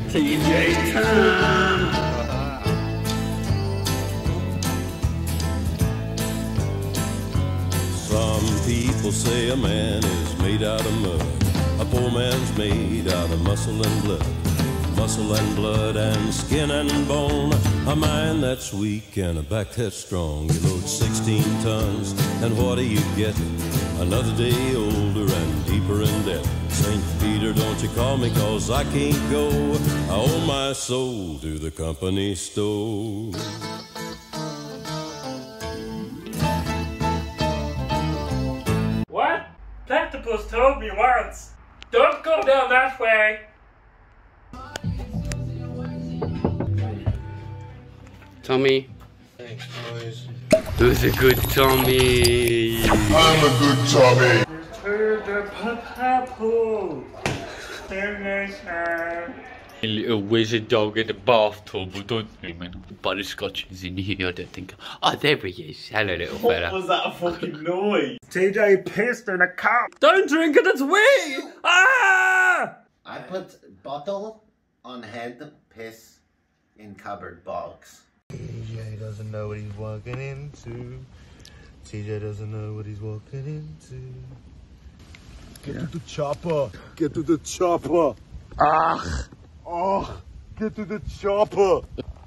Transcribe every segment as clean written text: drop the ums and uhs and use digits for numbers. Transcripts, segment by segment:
TJ time. Some people say a man is made out of mud. A poor man's made out of muscle and blood. Muscle and blood and skin and bone. A mind that's weak and a back that's strong. You load 16 tons and what do you get? Another day older and deeper in debt. St. Peter, don't you call me 'cause I can't go. I owe my soul to the company store. What? Platypus told me once. Don't go down that way. Tommy. Thanks, boys. Who's a good Tommy? I'm a good Tommy. A little wizard dog in the bathtub, don't you, man? Butterscotch is in here, I don't think. Oh, there he is. Hello, little fella. What was that a fucking noise? TJ pissed in a cup. Don't drink it, it's wee! Ah! I put bottle on head, piss in cupboard box. TJ doesn't know what he's walking into. TJ doesn't know what he's walking into. Get to the chopper. Get to the chopper. Ugh. Oh, get to the chopper.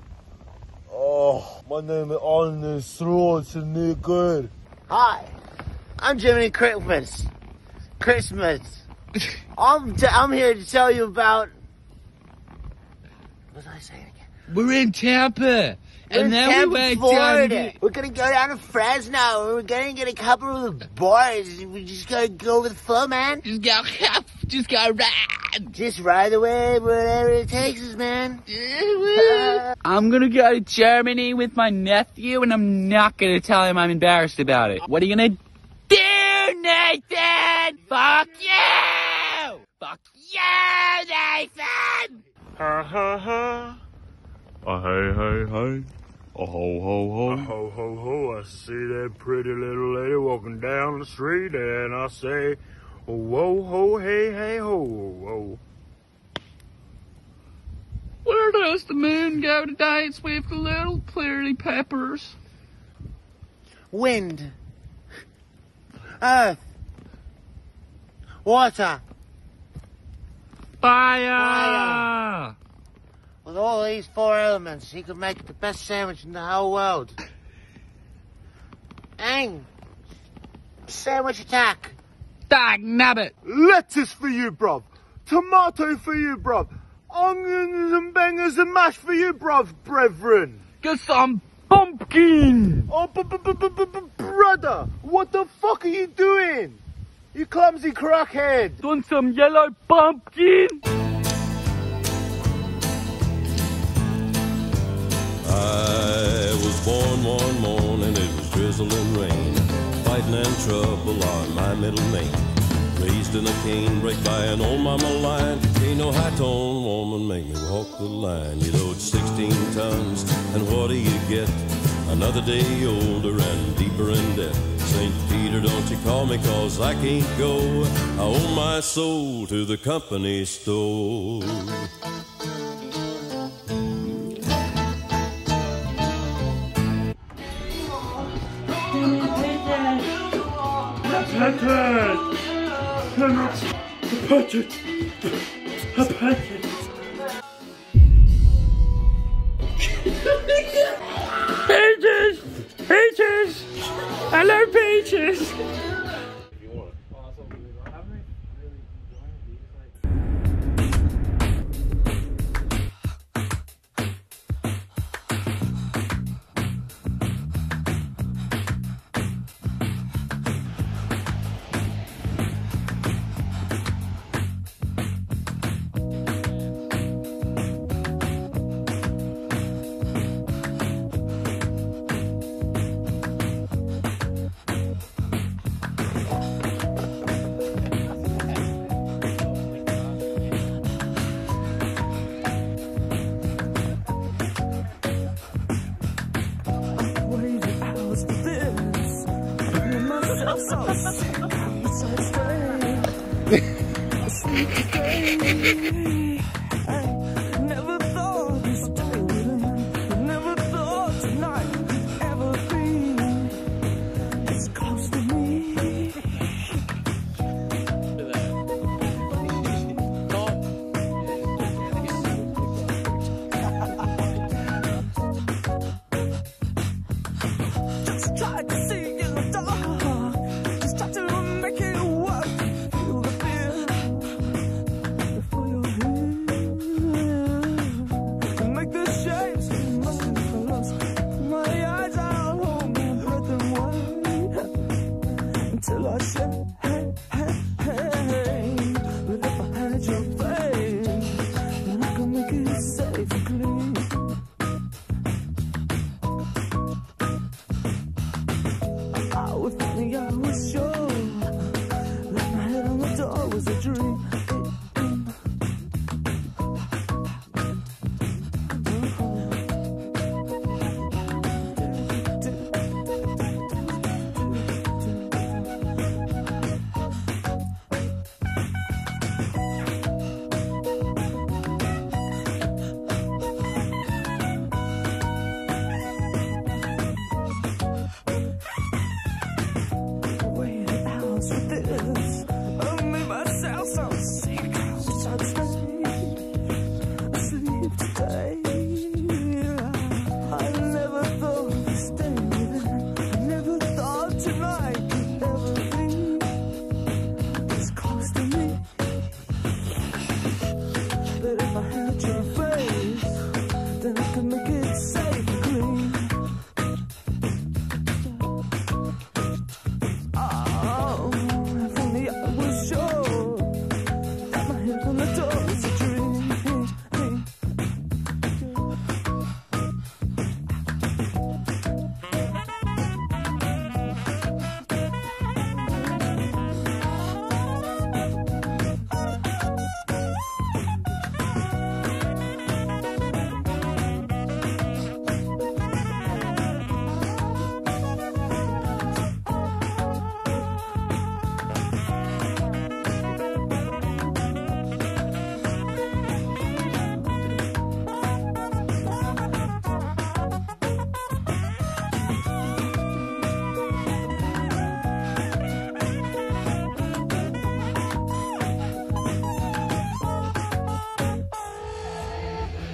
Oh, my name is on this throat, it's no good. Hi, I'm Jiminy Christmas. I'm here to tell you about. What was I saying again? We're in Tampa. We're in now Tampa, we went Florida. down. We're gonna go down to Fresno and we're gonna get a couple of the boys. We just gotta go with the flow, man. Just go ride. Just ride away wherever it takes us, man. I'm gonna go to Germany with my nephew, and I'm not gonna tell him I'm embarrassed about it. What are you gonna do, Nathan? Fuck you! Fuck you, Nathan! Ha ha ha. Hey, hey, hey. Oh, ho, ho, ho. Ho ho ho. I see that pretty little lady walking down the street and I say, whoa ho hey hey ho ho. Where does the moon go to dance with the little pretty peppers? Wind. Earth. Water. Fire! With all these four elements, he could make the best sandwich in the whole world. Ang. Sandwich attack. Dag nabbit! Lettuce for you, bruv. Tomato for you, bruv. Onions and bangers and mash for you, bruv, brethren. Get some pumpkin! Oh, brother, what the fuck are you doing? You clumsy crackhead. Want some yellow pumpkin? I was born one morning, it was drizzling rain. Fighting and trouble on my middle name. Raised in a canebrake by an old mama lion. Ain't no high-tone woman make me walk the line. You load 16 tons, and what do you get? Another day older and deeper in debt. St. Peter, don't you call me 'cause I can't go. I owe my soul to the company store. Peaches! Peaches! Hello, Peaches!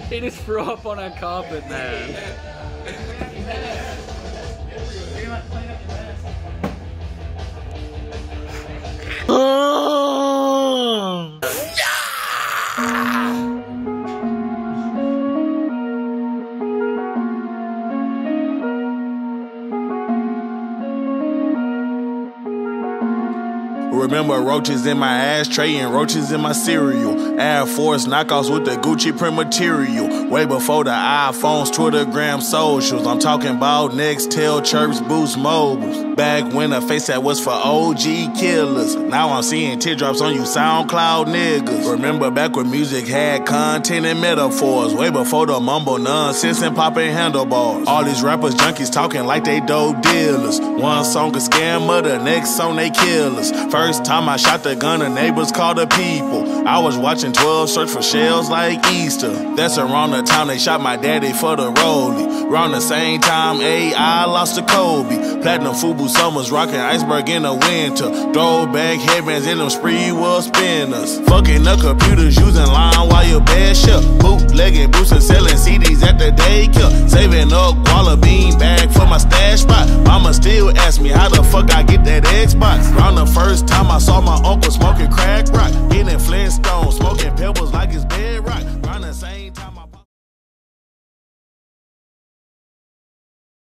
He just threw up on our carpet, man. Remember roaches in my ashtray and roaches in my cereal. Air Force knockoffs with the Gucci print material. Way before the iPhones, Twittergram, socials. I'm talking about Nextel, Chirps, Boost, mobiles. Back when the face that was for OG killers. Now I'm seeing teardrops on you SoundCloud niggas. Remember back when music had content and metaphors. Way before the mumble nonsense and popping handlebars. All these rappers junkies talking like they dope dealers. One song a scammer, the next song they killers. First time I shot the gun, the neighbors called the people. I was watching 12 search for shells like Easter. That's around the time they shot my daddy for the rollie. Around the same time AI lost to Kobe. Platinum Fubu Summers rocking iceberg in the winter. Throwback headbands in them spree world spinners. Fucking the computers using line while your bed shut. Bootlegging boots and selling CDs at the daycare. Saving up Guala bean bag for my stash spot. Mama still ask me how the fuck I get that Xbox. Around the first time I saw my uncle smoking crack rock. Getting Flintstones, smoking pebbles like it's